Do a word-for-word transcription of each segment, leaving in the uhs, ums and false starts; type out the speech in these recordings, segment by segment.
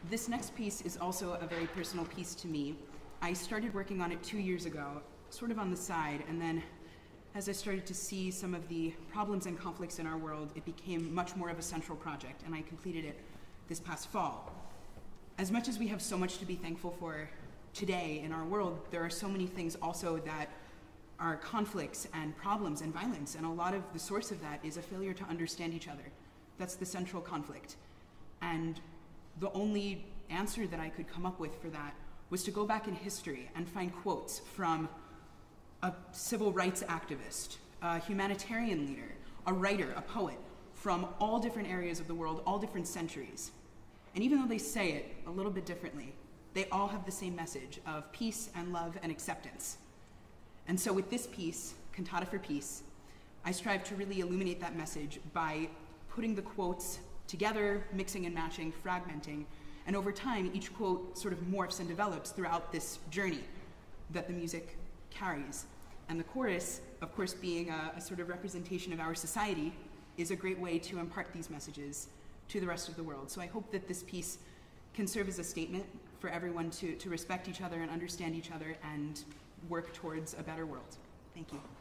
This next piece is also a very personal piece to me. I started working on it two years ago, sort of on the side, and then as I started to see some of the problems and conflicts in our world, it became much more of a central project, and I completed it this past fall. As much as we have so much to be thankful for today in our world, there are so many things also that are conflicts and problems and violence, and a lot of the source of that is a failure to understand each other. That's the central conflict. And the only answer that I could come up with for that was to go back in history and find quotes from a civil rights activist, a humanitarian leader, a writer, a poet, from all different areas of the world, all different centuries. And even though they say it a little bit differently, they all have the same message of peace and love and acceptance. And so with this piece, Cantata for Peace, I strive to really illuminate that message by putting the quotes together, mixing and matching, fragmenting, and over time, each quote sort of morphs and develops throughout this journey that the music carries. And the chorus, of course, being a, a sort of representation of our society, is a great way to impart these messages to the rest of the world. So I hope that this piece can serve as a statement for everyone to, to respect each other and understand each other and work towards a better world. Thank you.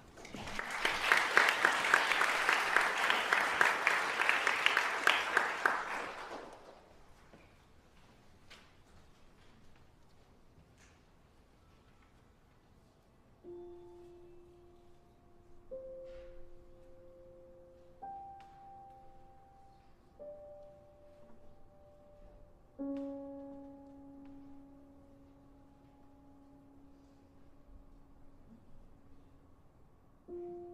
Thank you.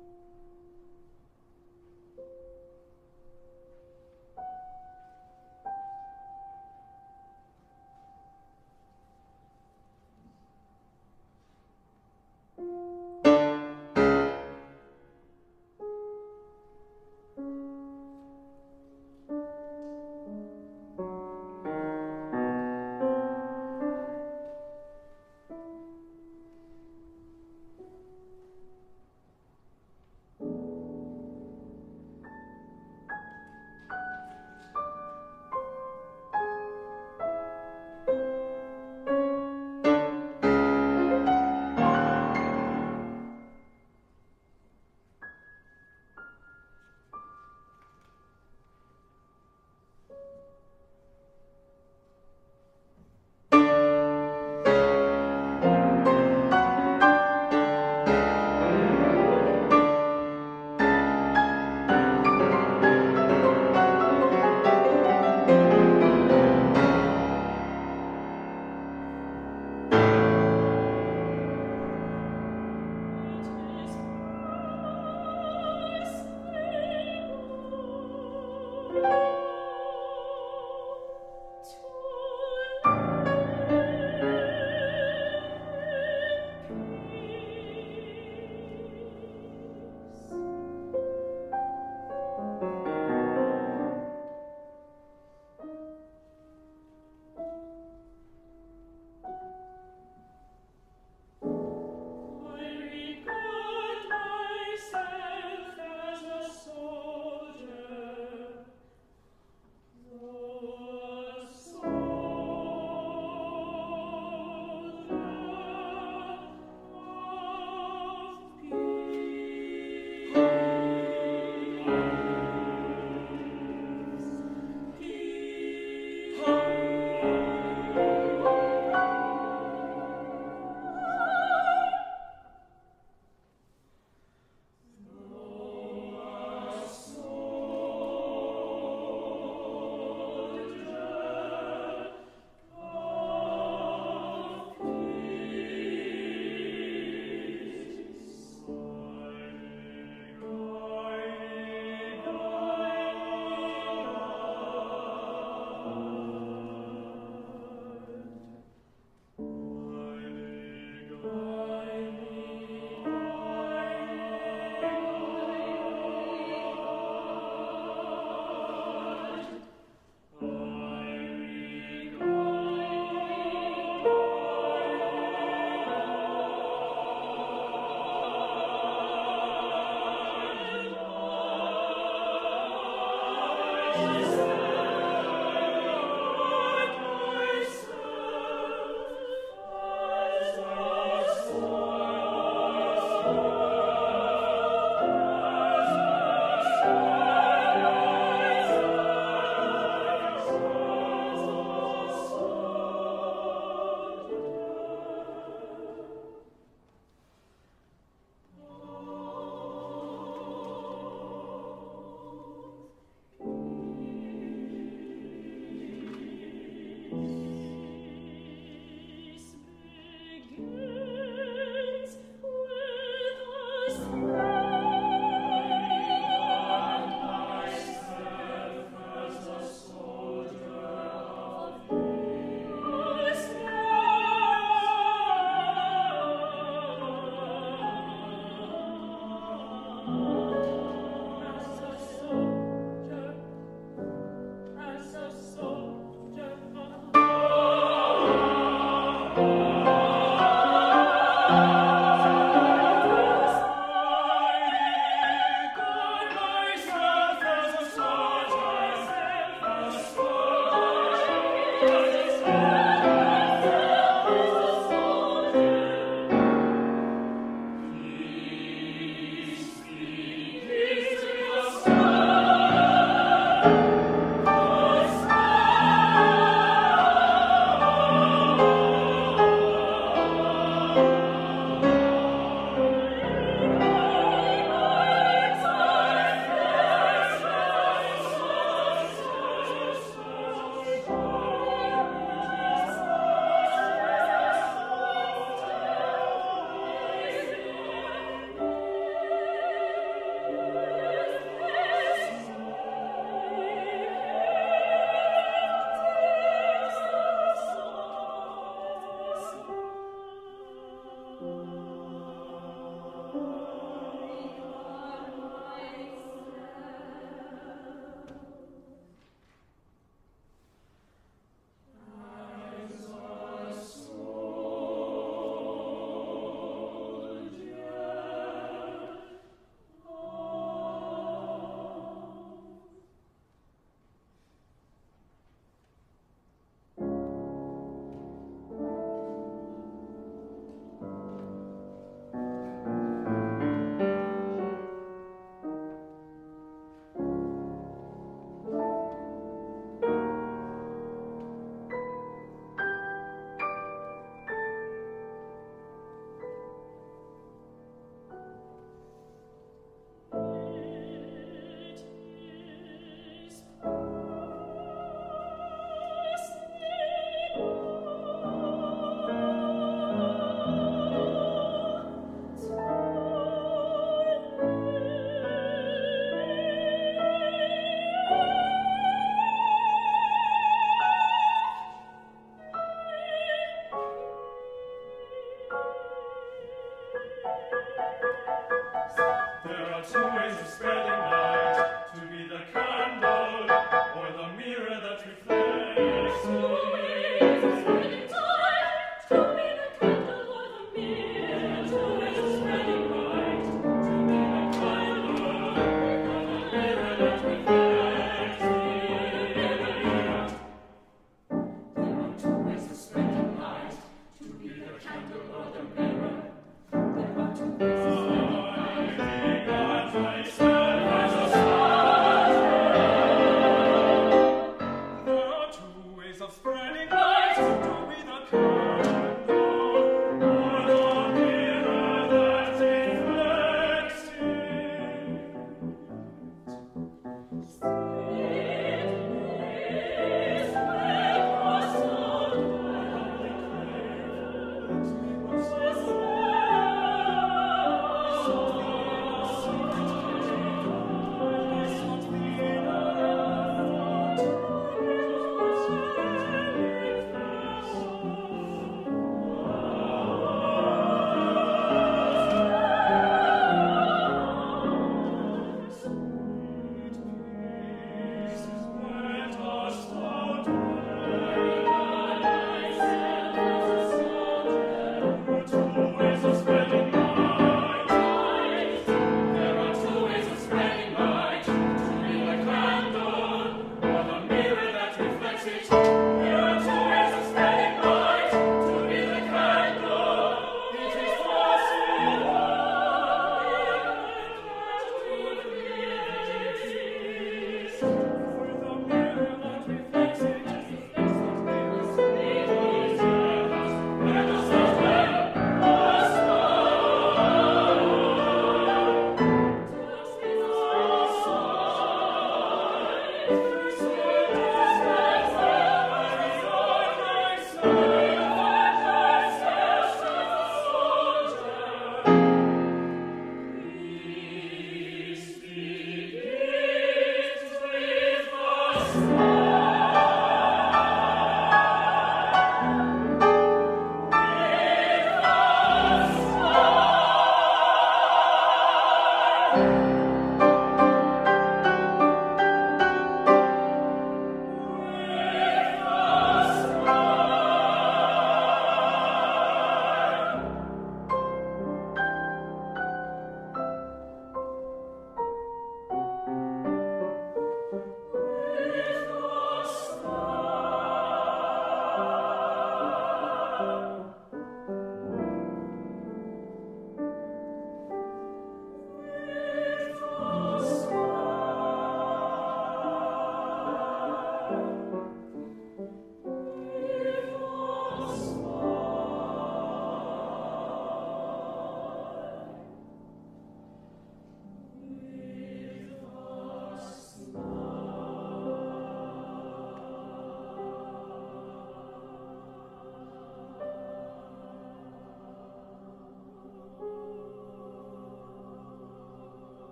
days of spreading